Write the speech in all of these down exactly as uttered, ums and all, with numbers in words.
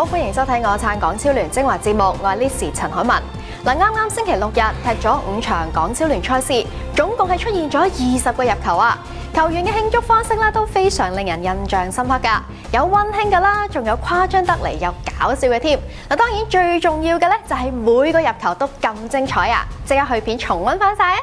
好，歡迎收睇我撐港超聯精華節目，我係 Liz 陳凱文。嗱，啱啱星期六日踢咗五場港超聯賽事，總共係出現咗二十個入球啊！球員嘅慶祝方式咧都非常令人印象深刻㗎，有溫馨㗎啦，仲有誇張得嚟又搞笑嘅添。嗱，當然最重要嘅咧就係每個入球都咁精彩啊！即刻去片重溫翻晒啊！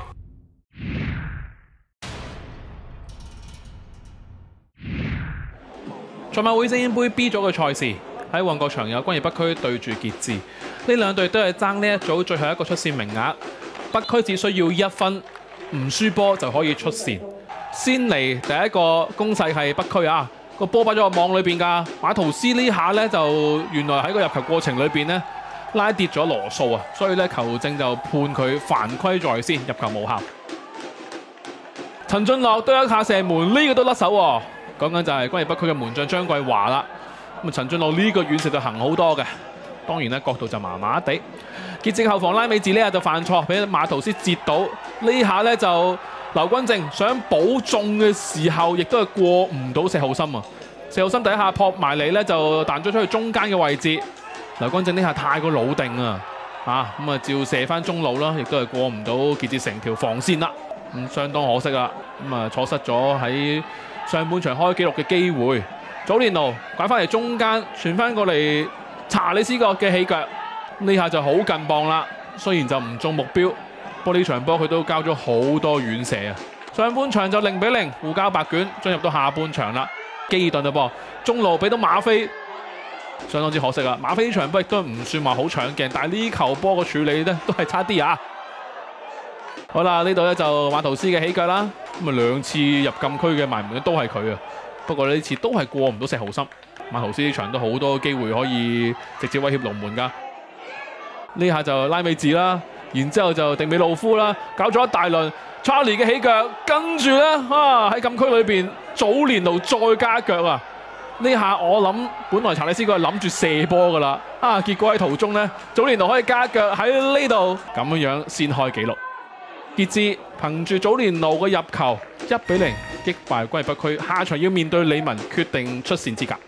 賽馬會精英杯 B 組嘅賽事喺旺角場有工業北區對住傑志，呢兩隊都係爭呢一組最後一個出線名額。北區只需要一分，唔輸波就可以出線。先嚟第一個攻勢係北區啊，個波擺咗個網裏邊㗎。馬圖斯呢下呢，就原來喺個入球過程裏邊呢，拉跌咗羅素啊，所以呢球證就判佢犯規在先，入球無效。陳俊樂都有一下射門，呢、這個都甩手喎。講緊就係工業北區嘅門將張桂華啦。咁啊，陳俊樂呢個遠射就行好多嘅，當然咧角度就麻麻地。傑志後防拉美治呢下就犯錯，俾馬圖斯截到。呢下咧就劉君正想補中嘅時候，亦都係過唔到石浩森啊！石浩森第一下撲埋嚟咧，就彈咗出去中間嘅位置。劉君正呢下太過老定啊！啊咁啊，照射翻中路啦，亦都係過唔到傑志成條防線啦。咁相當可惜啦。咁啊，錯失咗喺上半場開紀錄嘅機會。祖連奴拐翻嚟中間，傳翻過嚟查理斯角嘅起腳，呢下就好近磅啦。雖然就唔中目標，不過呢場波佢都交咗好多遠射啊。上半場就零比零互交白卷，進入到下半場啦。基頓啊噃，中路俾到馬菲，相當之可惜啦。馬菲呢場波亦都唔算話好搶鏡，但係呢球波嘅處理咧都係差啲啊。好啦，呢度咧就馬圖斯嘅起腳啦。咁啊兩次入禁區嘅埋門都係佢啊，不過呢次都係過唔到石浩森。馬圖斯呢場都好多機會可以直接威脅龍門㗎。呢下就拉美治啦，然之後就迪美路夫啦，搞咗一大輪。查理嘅起腳，跟住咧啊喺禁區裏邊，祖連奴再加腳啊！呢下我諗本來查理斯佢係諗住射波㗎啦，啊結果喺途中咧，祖連奴可以加腳喺呢度咁樣樣先開紀錄。傑志憑住祖連奴嘅入球，一比零擊敗工業北區，下場要面對李文，決定出線資格。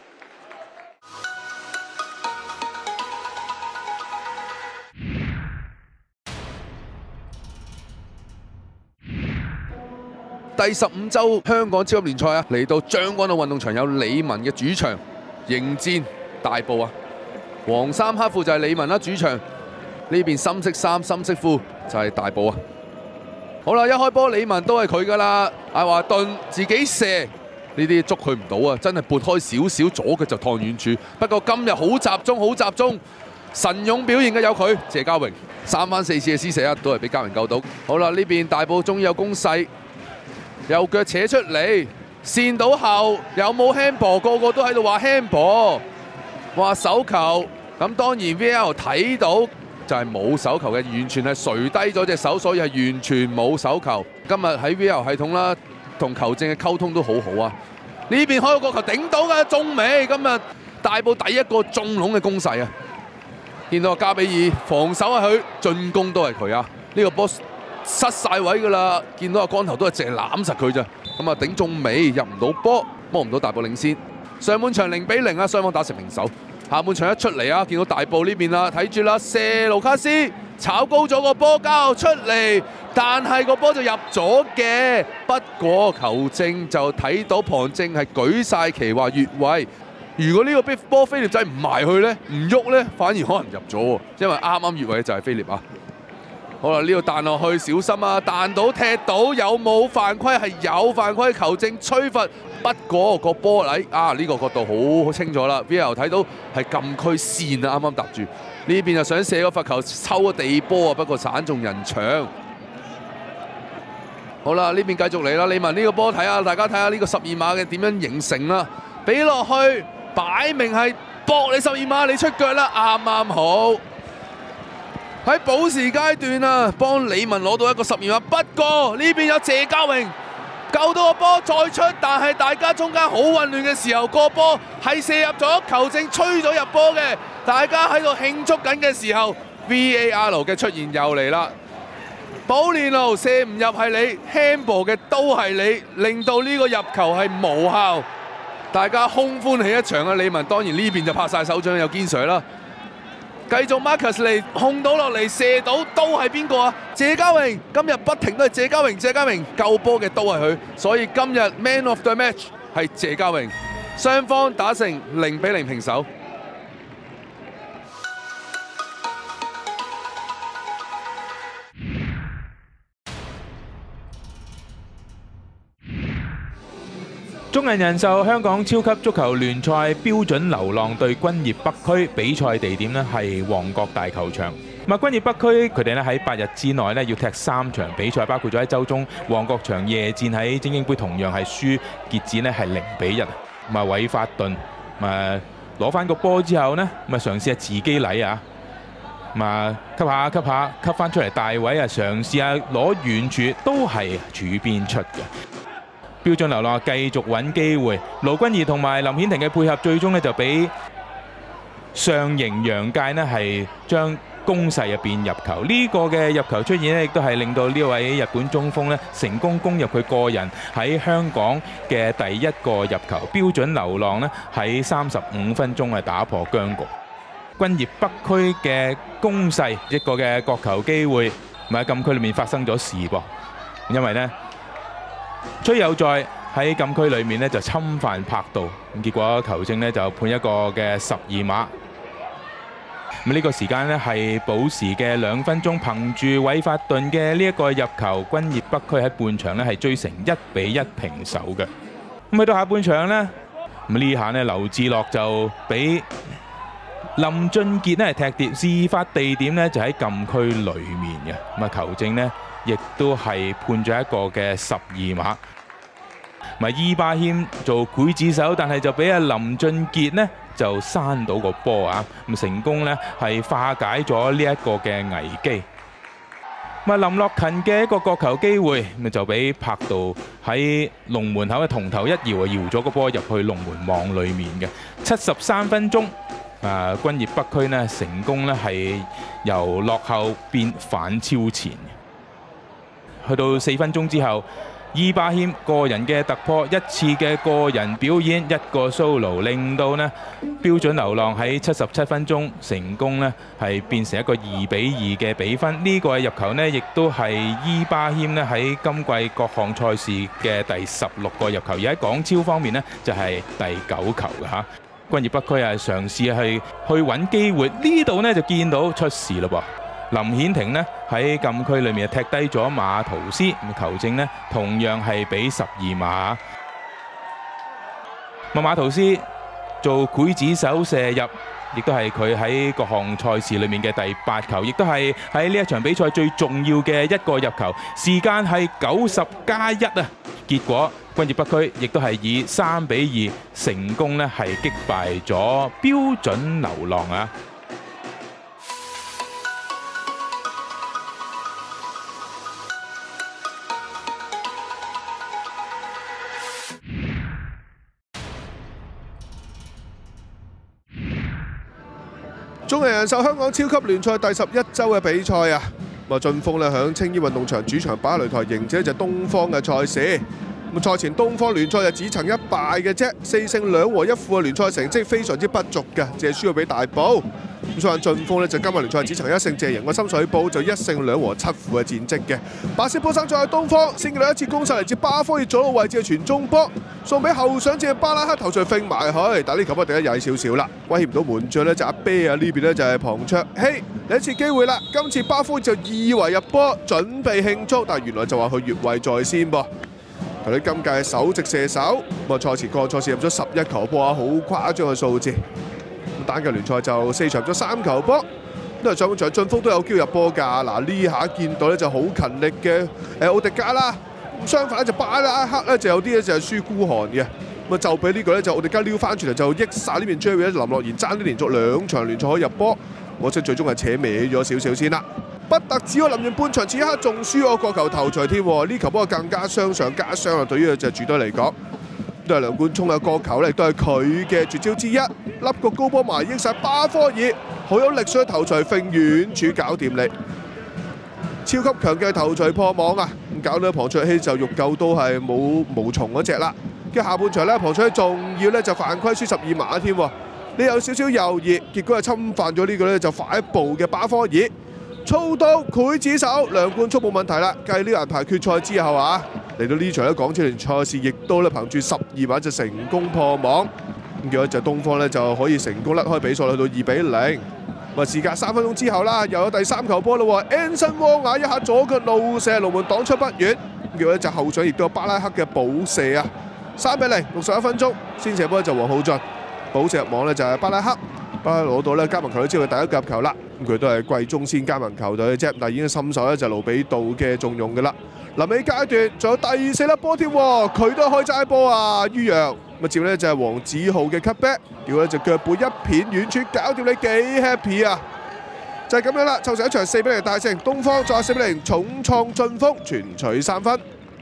第十五週香港超級聯賽啊，嚟到將軍澳運動場有李文嘅主場迎戰大埔啊！黃衫黑褲就係李文啦，主場呢邊深色衫深色褲就係大埔啊！好啦，一開波李文都係佢噶啦，艾華頓自己射呢啲捉佢唔到啊！真係撥開少少左腳就燙遠處。不過今日好集中，好集中，神勇表現嘅有佢謝家榮三番四次嘅施射啊，都係俾家榮救到。好啦，呢邊大埔終於有攻勢。右腳扯出嚟，線到後有冇 handball？ 個個都喺度話 handball， 話手球。咁當然 V L 睇到就係冇手球嘅，完全係垂低咗隻手，所以係完全冇手球。今日喺 V L 系統啦，同球證嘅溝通都好好啊。呢邊開個球頂到嘅中尾，今日大埔第一個中籠嘅攻勢啊！見到加比爾防守係佢，進攻都係佢啊！呢個波失晒位㗎啦，見到阿光頭都係淨係攬實佢咋，咁啊頂中尾入唔到波，摸唔到大埔領先。上半場零比零啊，雙方打成平手。下半場一出嚟啊，見到大埔呢邊啦，睇住啦，射盧卡斯炒高咗個波交出嚟，但係個波就入咗嘅。不過球證就睇到旁證係舉晒旗話越位。如果呢個波菲臘仔唔埋去咧，唔喐咧，反而可能入咗喎，因為啱啱越位就係菲臘啊。好啦，呢度彈落去，小心啊！彈到踢到，有冇犯規？係有犯規，球證吹罰。不過個波嚟啊，呢、這個角度好好清楚啦。V L 睇到係禁區線啊，啱啱搭住。呢邊就想射個罰球，抽個地波啊，不過鏟中人牆。好啦，呢邊繼續嚟啦。李文呢個波睇下，大家睇下呢個十二碼嘅點樣形成啦。俾落去，擺明係搏你十二碼，你出腳啦，啱啱好。喺補時階段啊，幫李文攞到一個十二碼。不過呢邊有謝家榮救到個波再出，但係大家中間好混亂嘅時候，個波係射入咗，球證吹咗入波嘅。大家喺度慶祝緊嘅時候 ，V A R 嘅出現又嚟啦。保連奴射唔入係你 ，handball 嘅都係你，令到呢個入球係無效。 大家空歡喜一場啊！李文當然呢邊就拍晒手掌有堅 Sir 啦。繼續 Marcus 嚟控到落嚟射到都係邊個啊？謝家榮今日不停都係謝家榮，謝家榮救波嘅都係佢，所以今日 Man of the Match 係謝家榮。雙方打成零比零平手。 中銀人壽香港超級足球聯賽標準流浪對君悅北區，比賽地點呢係旺角大球場。咁啊，君悅北區佢哋咧喺八日之內咧要踢三場比賽，包括咗喺週中旺角場夜戰喺精英杯同樣係輸傑志呢係零比一。咁啊，韋法頓啊攞翻個波之後呢，咁啊嘗試下自己禮啊，咁啊吸下吸下吸翻出嚟大位啊，嘗試下攞遠處都係柱邊出嘅。標準流浪繼續揾機會，盧君儀同埋林顯庭嘅配合，最終呢就俾上營楊界呢係將攻勢入邊入球。呢、這個嘅入球出現呢，亦都係令到呢位日本中鋒呢成功攻入佢個人喺香港嘅第一個入球。標準流浪呢喺三十五分鐘係打破僵局。君悅北區嘅攻勢，一個嘅角球機會，咪喺禁區裏面發生咗事噃，因為呢。崔有在喺禁區裏面呢就侵犯拍到，咁結果球證呢就判一個嘅十二碼。咁呢個時間呢係補時嘅兩分鐘，憑住韋法頓嘅呢一個入球，君悅北區喺半場呢係追成一比一平手嘅。咁去到下半場呢，咁呢下呢劉志樂就俾林俊傑呢係踢跌，事發地點呢就喺禁區裏面嘅。咁啊球證呢亦都係判咗一個嘅十二碼，咪伊巴謙做劊子手，但係就俾阿林俊傑呢就閂到個波啊，咁成功呢係化解咗呢一個嘅危機。咪林樂勤嘅一個角球機會，咪就俾柏度喺龍門口嘅同頭一搖啊，搖咗個波入去龍門網裡面嘅。七十三分鐘，啊君悅北區呢成功呢係由落後變反超前。去到四分鐘之後，伊巴謙個人嘅突破，一次嘅個人表演，一個 solo， 令到呢標準流浪喺七十七分鐘成功呢係變成一個二比二嘅比分。呢、這個入球呢，亦都係伊巴謙呢喺今季各項賽事嘅第十六個入球，而喺港超方面呢，就係、是、第九球嘅嚇。君悅北區係嘗試去去揾機會，呢度呢就見到出事嘞噃。林顯庭呢喺禁區裏面踢低咗馬圖斯，咁球證呢同樣係俾十二碼。咁馬圖斯做劊子手射入，亦都係佢喺各項賽事裏面嘅第八球，亦都係喺呢一場比賽最重要嘅一個入球。時間係九十加一啊！結果君悅北區亦都係以三比二成功呢係擊敗咗標準流浪啊！ 中銀人壽香港超級聯賽第十一週嘅比賽啊，咁啊晉峰咧響青衣運動場主場擺擂台迎接一隻東方嘅賽事。咁賽前東方聯賽就只曾一敗嘅啫，四勝兩和一負嘅聯賽成績非常之不俗嘅，淨係輸咗俾大埔。咁所以晉峰咧就今日聯賽只曾一勝，淨係贏過深水埗，就一勝兩和七負嘅戰績嘅。白色波衫再係東方，星期六一次攻勢嚟自巴科爾左路位置嘅傳中波，送俾後上至嘅巴拉克頭槌揈埋去，但係呢球波第一曳少少啦，威脅唔到門將咧就阿啤啊，呢邊咧就係龐卓希，第一次機會啦，今次巴科爾就以為入波，準備慶祝，但係原來就話佢越位在先噃。佢哋今屆首席射手，咁啊賽前個賽事入咗十一球波啊，好誇張嘅數字。咁單季聯賽就四場入咗三球波，因為上半場晉峰都有機會入波㗎。嗱呢下見到咧就好勤力嘅誒奧迪加啦，咁相反咧就巴拉克咧就有啲咧就係輸孤寒嘅，咁啊就俾呢個咧就奧迪加撩翻轉嚟就益晒呢邊 Jerry 咧林樂賢爭啲連續兩場聯賽可以入波，可惜最終係扯歪咗少少先啦。不特止喎，臨完半場此刻仲輸我個球頭槌添喎，呢球波更加傷上加傷啊！對於隻主隊嚟講，都係梁冠聰嘅個球咧，都係佢嘅絕招之一，粒個高波埋益晒巴科爾，好有力水頭槌揈遠處搞掂你，超級強嘅頭槌破網啊！咁搞到龐卓希就欲救都係冇無從嗰隻啦。 嘅下半場咧，龐翠仲要咧就犯規輸十二碼添喎。你有少少猶豫，結果係侵犯咗呢個咧就快一步嘅巴科爾。操刀劊子手，兩冠速冇問題啦。繼呢個銀牌決賽之後啊，嚟到呢場咧港超聯賽事，亦都咧憑住十二碼就成功破網。咁結果就東方咧就可以成功甩開比賽，去到二比零。咁啊，時隔三分鐘之後啦，又有第三球波啦喎 ，Anson 汪雅一下左腳怒射，龍門擋出不遠。咁結果咧就後上亦都有巴拉克嘅補射啊，三比零，六十一分鐘先射波就黃浩俊，補射入網咧就係巴拉克。巴拉攞到咧加盟球隊之後嘅第一個入球啦，咁佢都係季中先加盟球隊嘅啫，但係已經深受咧就盧比杜嘅重用嘅啦。臨尾階段仲有第四粒波添喎，佢都開齋波啊，于洋咁啊接咧就係黃子浩嘅 cutback， 屌咧就腳背一片遠處搞掂你幾 happy 啊！就係咁樣啦，湊成一場四比零大勝，東方再四比零重創晉峰，全取三分。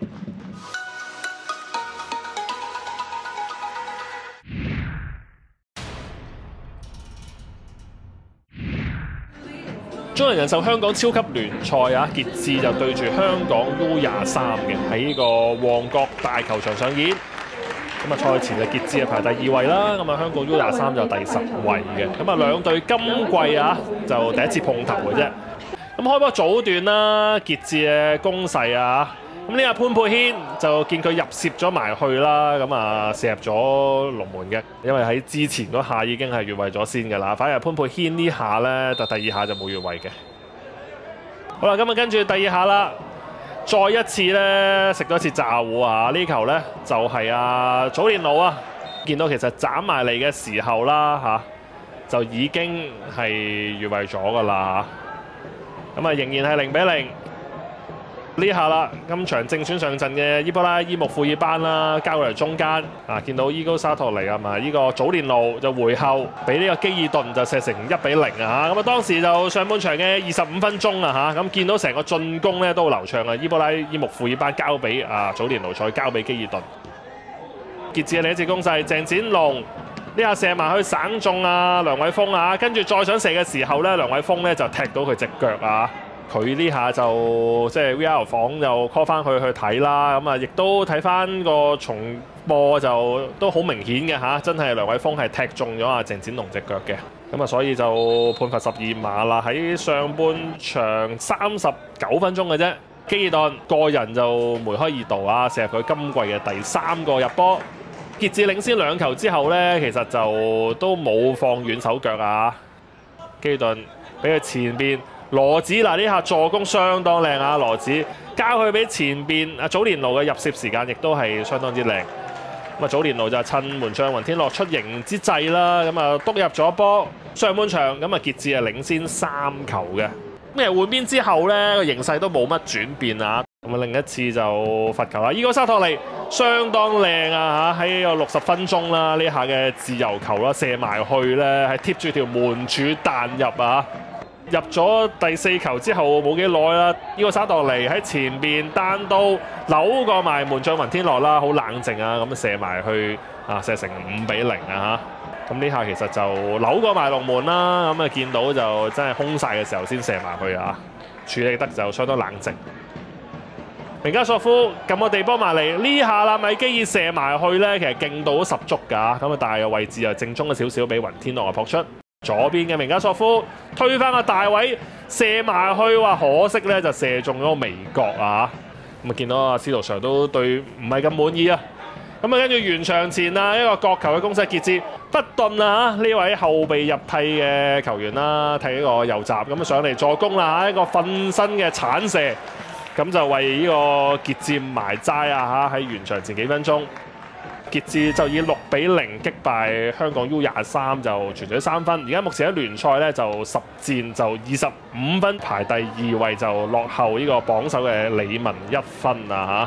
中人人壽香港超級聯賽啊，傑志就對住香港 U 廿三嘅喺呢個旺角大球場上演。咁啊，賽前就傑志係排第二位啦，咁啊香港 U 廿三就第十位嘅。咁啊兩隊今季啊就第一次碰頭嘅啫。咁開波早段啦，傑志嘅攻勢啊，咁呢下潘佩軒就見佢入攝咗埋去啦，咁啊射入咗龍門嘅，因為喺之前嗰下已經係越位咗先㗎啦，反而潘佩軒呢下咧，就第二下就冇越位嘅。好啦，咁啊跟住第二下啦，再一次咧食咗一次炸糊啊！呢球咧就係、是、啊祖連奴啊，見到其實斬埋嚟嘅時候啦嚇、啊，就已經係越位咗㗎啦嚇，咁啊仍然係零比零。呢下啦，今場正選上陣嘅伊波拉伊木庫爾班啦，交過嚟中間啊，見到伊高沙托尼啊嘛，呢個祖連路就回後俾呢個基爾頓就射成一比零啊嚇，咁啊當時就上半場嘅二十五分鐘啊嚇，咁見到成個進攻咧都好流暢啊，伊波拉伊木庫爾班交俾啊祖連路，再交俾基爾頓。傑志嘅另一次攻勢，鄭展龍呢下射埋去省中啊梁偉峰啊，跟住再想射嘅時候咧，梁偉峰咧就踢到佢隻腳啊。佢呢下就即係 V R 房就 call 翻佢去睇啦，咁啊亦都睇翻個重播就都好明顯嘅嚇，真係梁偉峰係踢中咗阿鄭展龍隻腳嘅，咁啊所以就判罰十二碼啦。喺上半場三十九分鐘嘅啫，基爾頓個人就梅開二度啊，射入佢今季嘅第三個入波。傑志領先兩球之後呢，其實就都冇放軟手腳啊，基爾頓俾佢前邊。羅子嗱呢下助攻相當靚啊！羅子交去俾前邊阿祖連奴嘅入攝時間亦都係相當之靚。咁啊祖連奴就趁門將雲天樂出營之際啦，咁啊篤入咗波。上半場咁啊傑志係領先三球嘅。咁誒換邊之後呢個形勢都冇乜轉變啊。咁啊另一次就罰球啦，伊哥沙托尼相當靚啊嚇！喺個六十分鐘啦，呢下嘅自由球啦射埋去咧，係貼住條門柱彈入啊！入咗第四球之後冇幾耐啦，呢個沙托尼喺前邊單刀扭過埋門將雲天樂啦，好冷靜啊咁射埋去啊，射成五比零啊嚇！咁呢下其實就扭過埋龍門啦，咁啊見到就真係空晒嘅時候先射埋去啊，處理得就相當冷靜。明加索夫撳個地波埋嚟，呢下啦米基爾射埋去咧，其實勁度都十足㗎，咁啊但係個位置又正中咗少少俾雲天樂啊撲出。左邊嘅明加索夫推翻個大位射埋去，話可惜咧就射中咗個微角啊！咁啊見到阿司徒 Sir 都對唔係咁滿意啊！咁啊跟住完場前啊一個角球嘅攻勢，傑志不頓啊呢位後備入替嘅球員啦，踢呢個右閘咁啊上嚟助攻啦，一個瞓身嘅鏟射，咁就為呢個傑志埋齋啊嚇！喺完場前幾分鐘。傑志就以六比零擊敗香港 U 廿三，就全取三分。而家目前喺聯賽咧就十戰就二十五分，排第二位，就落後呢個榜首嘅李文一分啊嚇。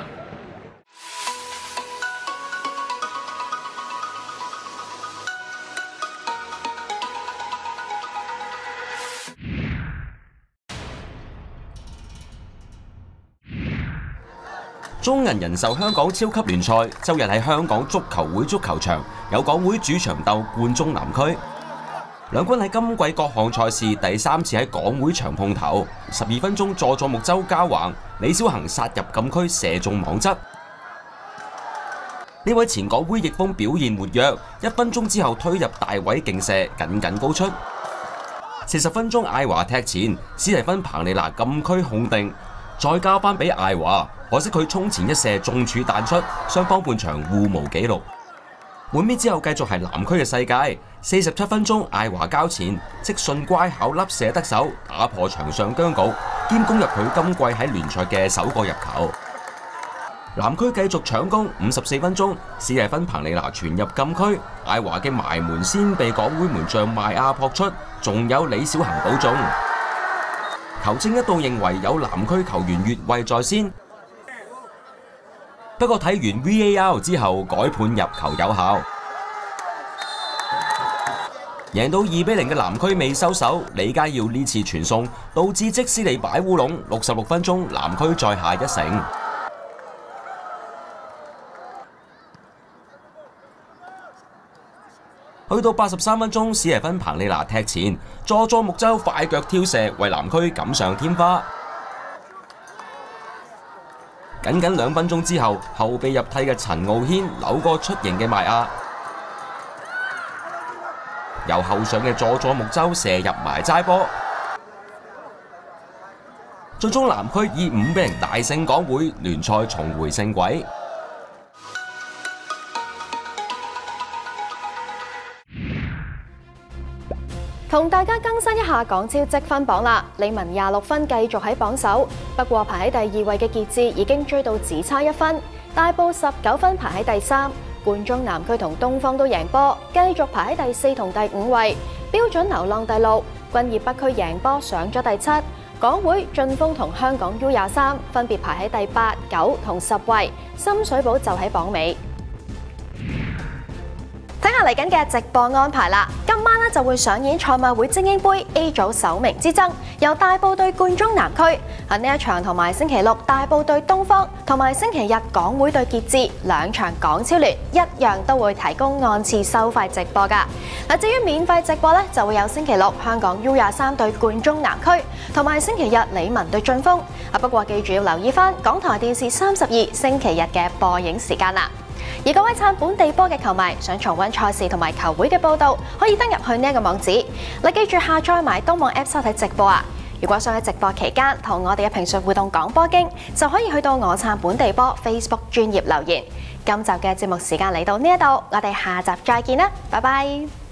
中銀人壽香港超級聯賽周日喺香港足球會足球場有港會主場鬥冠忠南區，兩軍喺今季各項賽事第三次喺港會場碰頭。十二分鐘佐佐木洲交橫，李小恒殺入禁區射中網側。 呢位前港會翼鋒表現活躍，一分鐘之後推入大位勁射，僅僅高出。四十分鐘，艾華踢前，史提芬彭利拿禁區控定，再交翻俾艾華，可惜佢衝前一射中柱彈出，雙方半場互無紀錄。換邊之後繼續係南區嘅世界。四十七分鐘，艾華交前，即順乖巧粒射得手，打破場上僵局，兼攻入佢今季喺聯賽嘅首個入球。南區繼續搶攻，五十四分鐘，史蒂芬彭利拿傳入禁區，艾華嘅埋門先被港會門將邁亞撲出，仲有李小恒保中。球證一度認為有南區球員越位在先，不過睇完 V A R 之後改判入球有效。贏到二比零嘅南區未收手，李家耀呢次傳送導致即斯利擺烏龍，六十六分鐘南區再下一城。去到八十三分鐘，史提芬彭利拿踢前，佐佐木洲快腳挑射，為南區錦上添花。僅僅兩分鐘之後，後備入替嘅陳傲軒扭過出迎嘅邁亞，由後上嘅佐佐木洲射入埋齋波，最終南區以五比零大勝港會，聯賽重回正軌。 同大家更新一下港超積分榜啦，李文廿六分繼續喺榜首，不過排喺第二位嘅傑志已經追到只差一分，大埔十九分排喺第三，冠忠南區同東方都贏波，繼續排喺第四同第五位，標準流浪第六，君業北區贏波上咗第七，港會晉峰同香港 U 廿三分別排喺第八、九同十位，深水埗就喺榜尾。睇下嚟緊嘅直播安排啦，今晚咧就會上演賽馬會精英杯 A 組首名之爭，由大埔對冠忠南區。喺呢一場同埋星期六大埔對東方，同埋星期日港會對傑志兩場港超聯一樣都會提供按次收費直播㗎。嗱，至於免費直播咧，就會有星期六香港 U 廿三對冠忠南區，同埋星期日李文對晉峰。啊，不過記住要留意翻港台電視三十二星期日嘅播映時間啦。而各位撐本地波嘅球迷，想重溫賽事同埋球會嘅報導，可以登入去呢一個網址。你記住下載埋東網 App 收睇直播啊！如果想喺直播期間同我哋嘅評述互動講波經，就可以去到我撐本地波 Facebook 專頁留言。今集嘅節目時間嚟到呢一度，我哋下集再見啦，拜拜。